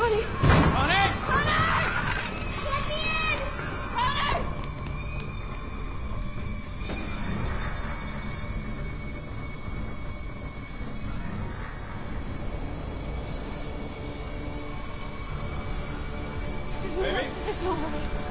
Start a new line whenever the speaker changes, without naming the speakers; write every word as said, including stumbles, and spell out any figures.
Honey!
Honey!
Honey! Let me in! Honey!
Baby?
There's no one else.